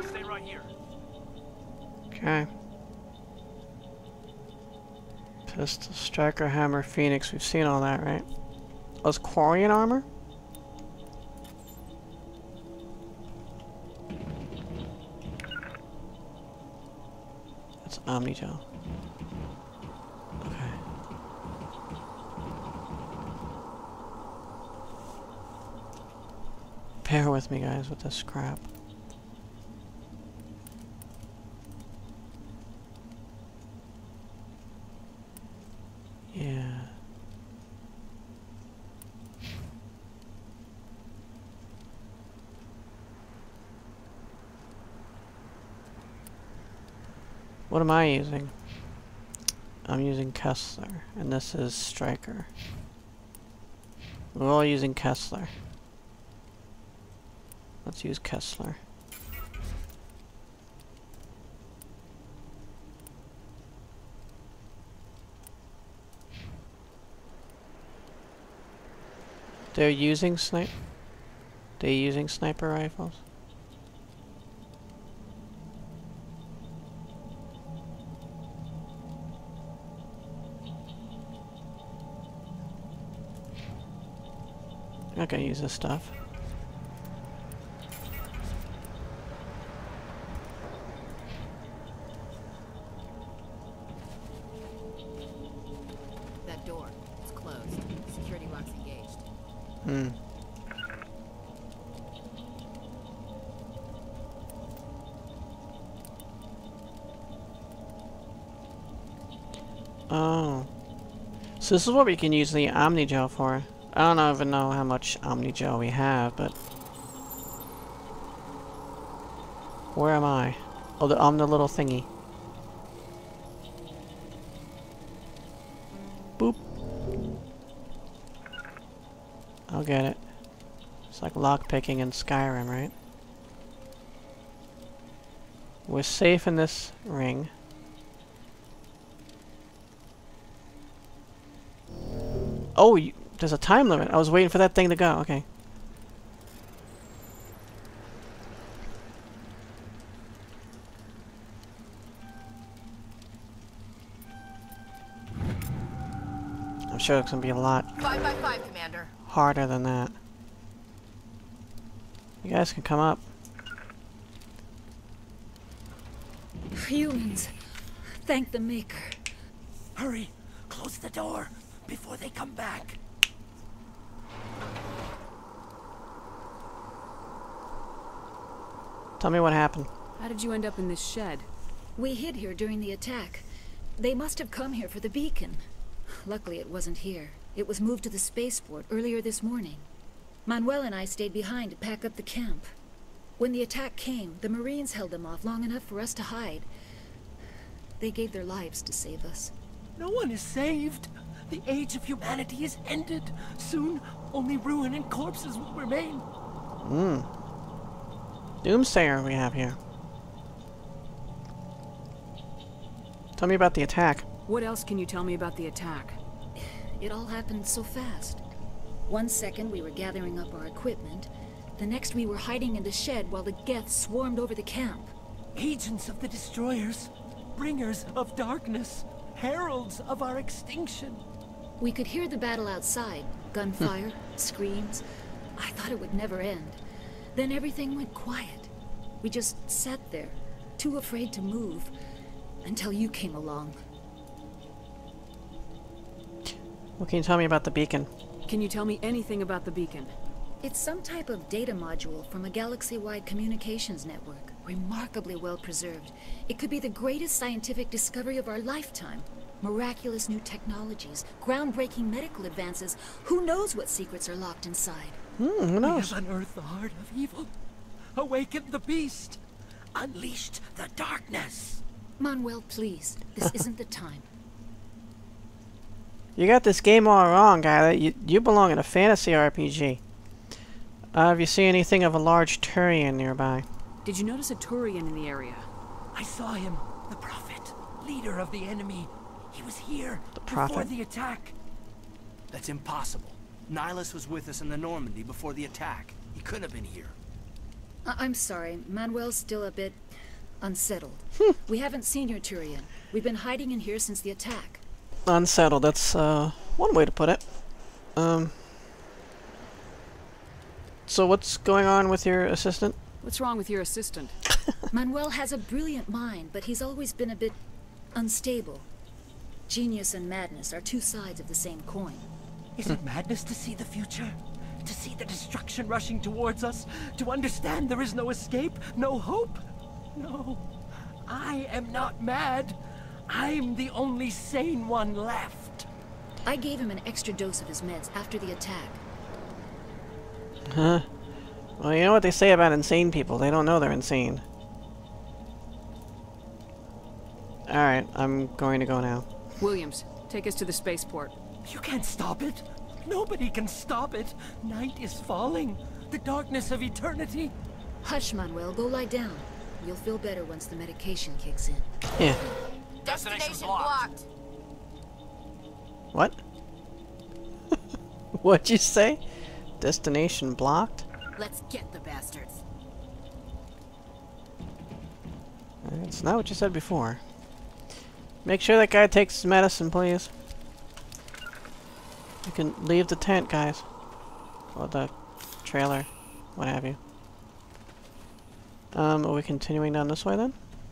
Stay right here. Okay. Pistol, striker, hammer, phoenix. We've seen all that, right? Oh, it's Quarian armor? That's Omnigel. Okay. Bear with me, guys, with this crap. Yeah. What am I using? I'm using Kessler, and this is Striker. We're all using Kessler. Let's use Kessler. They're using sniper rifles. I'm not gonna use this stuff. That door is closed. Security lock's engaged. Hmm. Oh. So this is what we can use the Omnigel for. I don't even know how much Omnigel we have, but... Where am I? Oh, I'm the little thingy. Boop. I'll get it. It's like lockpicking in Skyrim, right? We're safe in this ring. Oh, there's a time limit. I was waiting for that thing to go. Okay. I'm sure it's gonna be a lot 5 by 5, Commander. harder than that. You guys can come up. Humans, thank the Maker. Hurry! Close the door before they come back. Tell me what happened. How did you end up in this shed? We hid here during the attack. They must have come here for the beacon. Luckily it wasn't here. It was moved to the spaceport earlier this morning. Manuel and I stayed behind to pack up the camp. When the attack came, the Marines held them off long enough for us to hide. They gave their lives to save us. No one is saved. The age of humanity is ended. Soon, only ruin and corpses will remain. Doomsayer we have here. Tell me about the attack. What else can you tell me about the attack? It all happened so fast. 1 second we were gathering up our equipment. The next we were hiding in the shed while the Geth swarmed over the camp. Agents of the destroyers, bringers of darkness, heralds of our extinction. We could hear the battle outside. Gunfire, screams. I thought it would never end. Then everything went quiet. We just sat there, too afraid to move, until you came along. What can you tell me about the beacon? Can you tell me anything about the beacon? It's some type of data module from a galaxy-wide communications network. Remarkably well preserved. It could be the greatest scientific discovery of our lifetime. Miraculous new technologies, groundbreaking medical advances. Who knows what secrets are locked inside? Who We knows? have unearthed the heart of evil, awakened the beast, unleashed the darkness. Manuel, please. This isn't the time. You got this game all wrong, guy. You belong in a fantasy RPG. Have you seen anything of a large Turian nearby? Did you notice a Turian in the area? I saw him, the prophet, leader of the enemy. He was here prophet? before the attack. That's impossible. Nihlus was with us in the Normandy before the attack. He couldn't have been here. I'm sorry. Manuel's still a bit unsettled. We haven't seen your Turian. We've been hiding in here since the attack. Unsettled, that's one way to put it. So what's going on with your assistant? What's wrong with your assistant? Manuel has a brilliant mind, but he's always been a bit unstable. Genius and madness are two sides of the same coin. Is it madness to see the future? To see the destruction rushing towards us? To understand there is no escape? No hope? No. I am not mad. I'm the only sane one left. I gave him an extra dose of his meds after the attack. Huh? Well, you know what they say about insane people. They don't know they're insane. Alright, I'm going to go now. Williams, take us to the spaceport. You can't stop it. Nobody can stop it. Night is falling. The darkness of eternity. Hush, Manuel. Go lie down. You'll feel better once the medication kicks in. Yeah. Destination blocked. What? What'd you say? Destination blocked? Let's get the bastards. It's not what you said before. Make sure that guy takes his medicine, please. You can leave the tent, guys. Or the trailer. What have you. Are we continuing down this way then?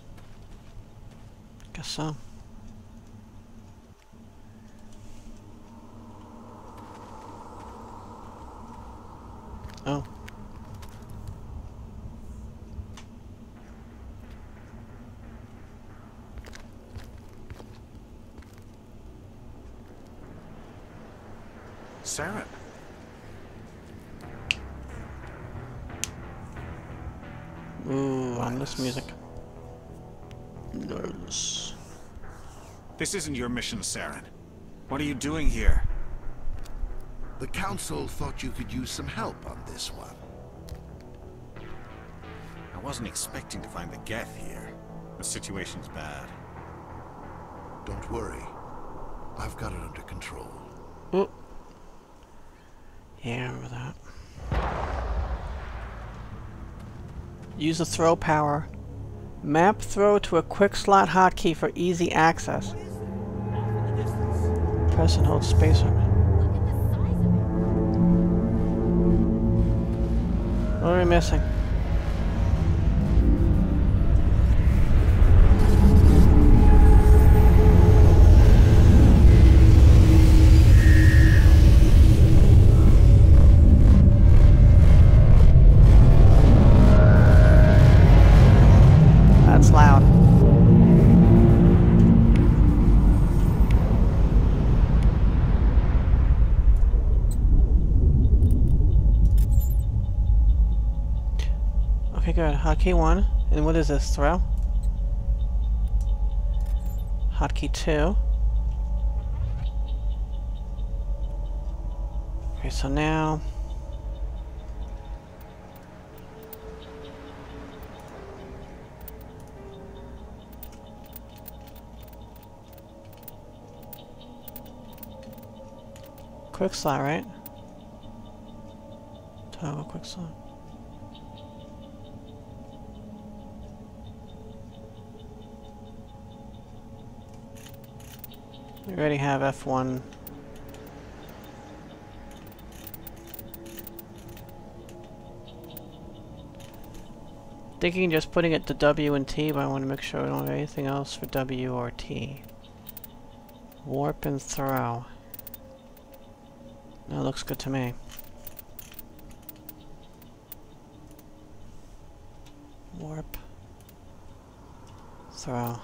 Guess so. Oh. Saren. Ooh, ominous music. Nihlus. This isn't your mission, Saren. What are you doing here? The Council thought you could use some help on this one. I wasn't expecting to find the Geth here. The situation's bad. Don't worry. I've got it under control. Oh. Yeah, I remember that. Use the throw power. Map throw to a quick slot hotkey for easy access. Press and hold spacer. What are we missing? That's loud. Okay, good. Hotkey 1. And what is this? Throw? Hotkey 2. Okay, so now... quick slot, right? Toggle quick slot. We already have F1. Thinking just putting it to W and T, but I want to make sure we don't have anything else for W or T. Warp and throw. That looks good to me. Warp. Throw.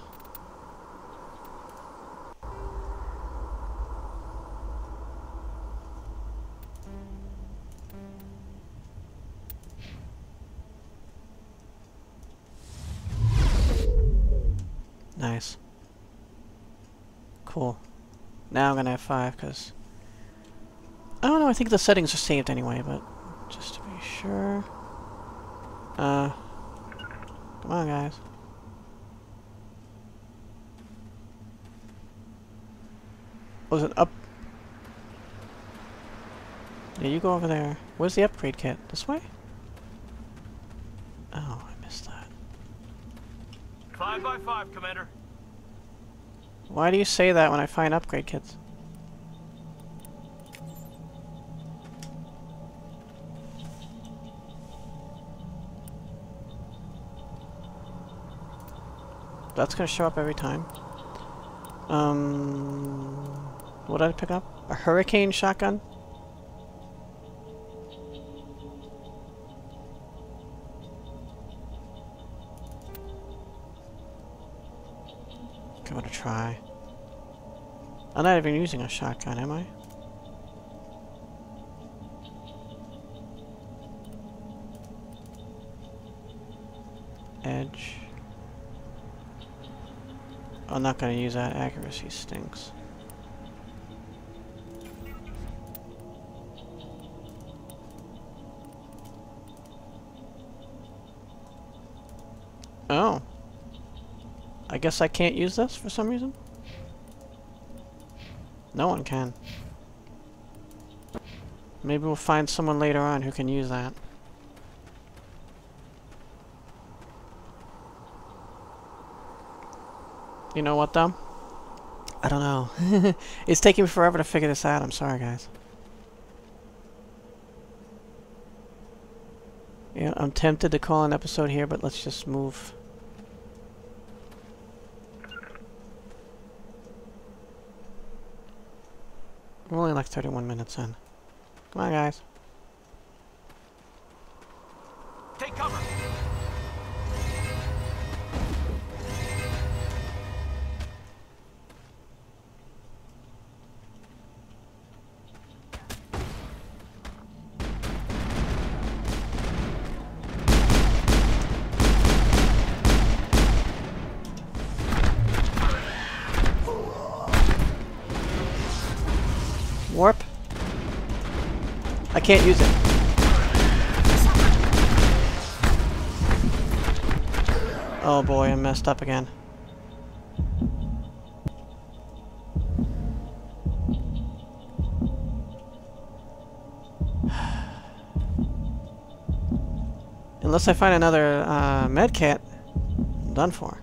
Nice. Cool. Now I'm gonna have 5, because... I don't know, I think the settings are saved anyway, but... just to be sure... come on, guys. Was it up? Yeah, you go over there. Where's the upgrade kit? This way? 5x5, Commander. Why do you say that when I find upgrade kits? That's gonna show up every time. What did I pick up? A hurricane shotgun? Give it a try. I'm not even using a shotgun, am I? Edge. I'm not gonna use that. Accuracy stinks. Oh. I guess I can't use this for some reason? No one can. Maybe we'll find someone later on who can use that. You know what, though? I don't know. It's taking me forever to figure this out. I'm sorry, guys. Yeah, I'm tempted to call an episode here, but let's just move. We're only like 31 minutes in. Come on, guys. Take cover. Warp? I can't use it. Oh boy, I messed up again. Unless I find another med kit, I'm done for.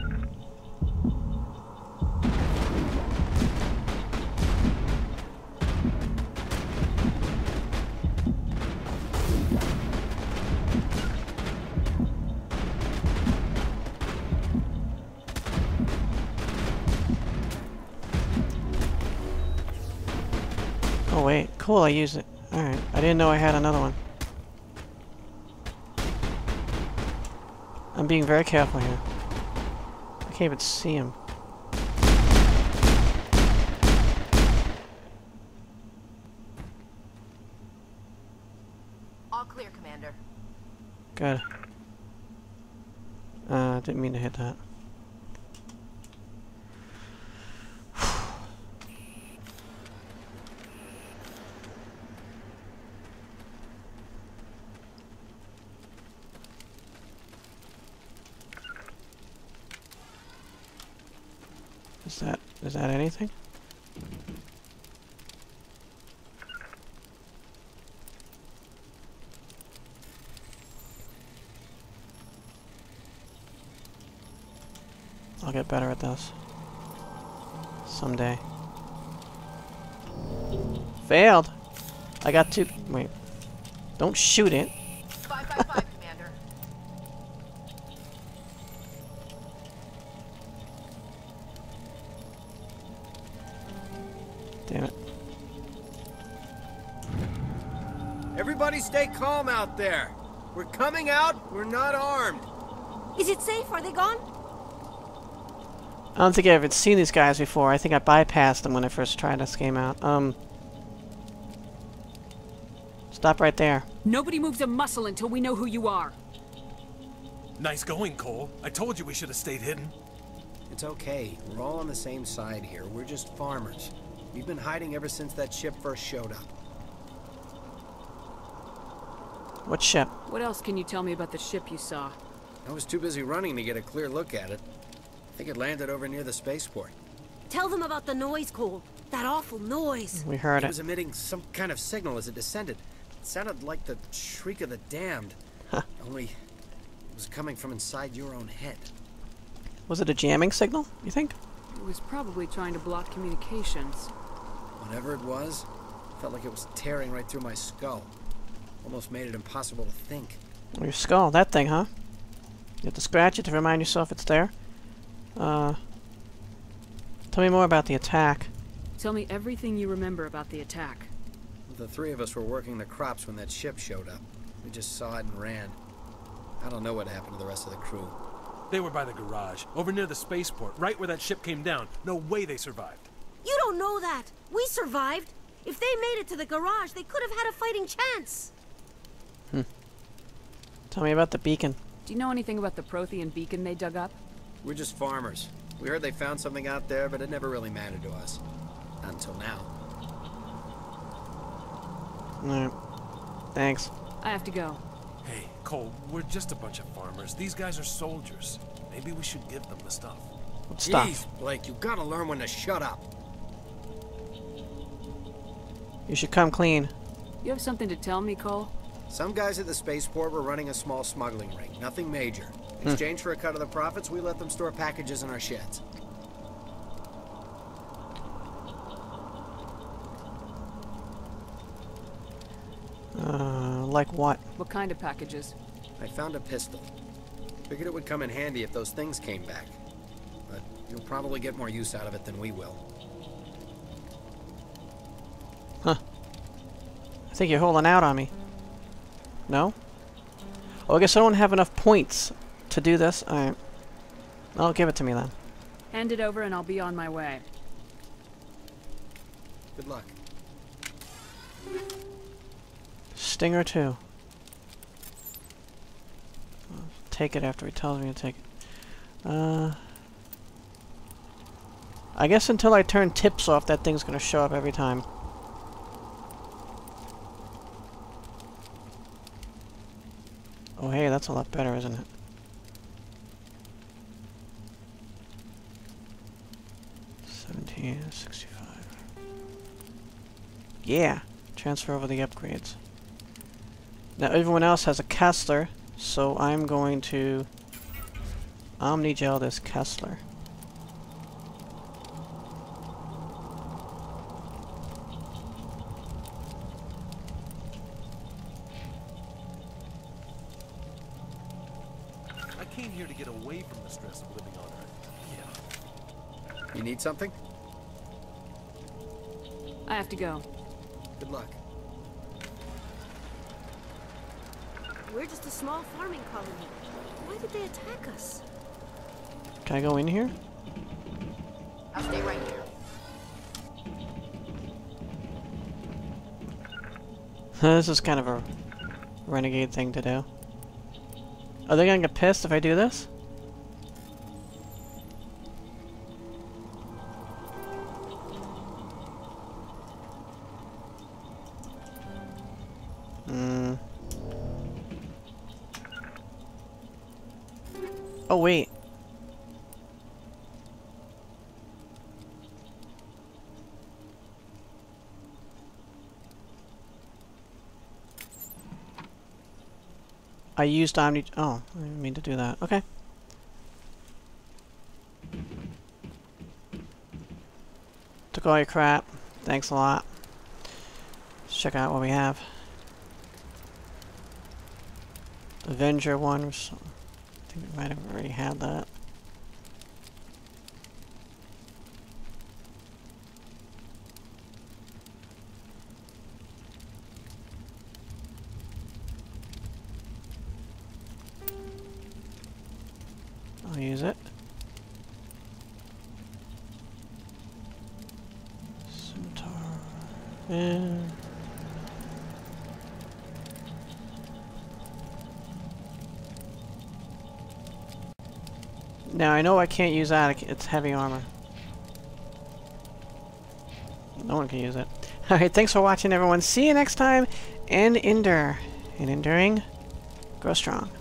Oh wait, cool, I used it. Alright, I didn't know I had another one. I'm being very careful here. I can't even see him. All clear, Commander. Good. Didn't mean to hit that. Is that anything? I'll get better at this. Someday. Failed! I got two. Wait. Don't shoot it. 5x5, Commander. Damn it. Everybody stay calm out there. We're coming out, we're not armed. Is it safe? Are they gone? I don't think I've ever seen these guys before. I think I bypassed them when I first tried this game out. Stop right there. Nobody moves a muscle until we know who you are. Nice going, Cole. I told you we should have stayed hidden. It's okay. We're all on the same side here. We're just farmers. We've been hiding ever since that ship first showed up. What ship? What else can you tell me about the ship you saw? I was too busy running to get a clear look at it. I think it landed over near the spaceport. Tell them about the noise, Cole. That awful noise. We heard It it. was emitting some kind of signal as it descended. It sounded like the shriek of the damned. Huh. Only it was coming from inside your own head. Was it a jamming signal, you think? It was probably trying to block communications. Whatever it was, felt like it was tearing right through my skull. Almost made it impossible to think. Your skull, that thing, huh? You have to scratch it to remind yourself it's there. Tell me more about the attack. Tell me everything you remember about the attack. The three of us were working the crops when that ship showed up. We just saw it and ran. I don't know what happened to the rest of the crew. They were by the garage, over near the spaceport, right where that ship came down. No way they survived. You don't know that. We survived. If they made it to the garage, they could have had a fighting chance. Tell me about the beacon. Do you know anything about the Prothean beacon they dug up? We're just farmers. We heard they found something out there, but it never really mattered to us. Not until now. Alright. Thanks. I have to go. Hey, Cole, we're just a bunch of farmers. These guys are soldiers. Maybe we should give them the stuff. What stuff? Jeez, Blake, you gotta learn when to shut up. You should come clean. You have something to tell me, Cole? Some guys at the spaceport were running a small smuggling ring. Nothing major. In exchange for a cut of the profits, we let them store packages in our sheds. Like what? What kind of packages? I found a pistol. Figured it would come in handy if those things came back. But you'll probably get more use out of it than we will. Huh. I think you're holding out on me. No? Oh, I guess I don't have enough points to do this. Alright. I'll give it to me then. Hand it over and I'll be on my way. Good luck. Stinger 2. I'll take it after he tells me to take it. I guess until I turn tips off, that thing's gonna show up every time. Oh hey, that's a lot better, isn't it? $17.65. Yeah! Transfer over the upgrades. Now everyone else has a Kessler, so I'm going to Omnigel this Kessler. I came here to get away from the stress of living on Earth. Yeah. You need something? I have to go. Good luck. We're just a small farming colony. Why did they attack us? Can I go in here? I'll stay right here. This is kind of a renegade thing to do. Are they gonna get pissed if I do this? Oh, wait. I used Omni... Oh, I didn't mean to do that. Okay. Took all your crap. Thanks a lot. Let's check out what we have. Avenger 1 or something. I think we might have already had that. I'll use it. Scimitar. And now I know I can't use that. It's heavy armor. No one can use it. Alright, thanks for watching everyone. See you next time and endure. And enduring, grow strong.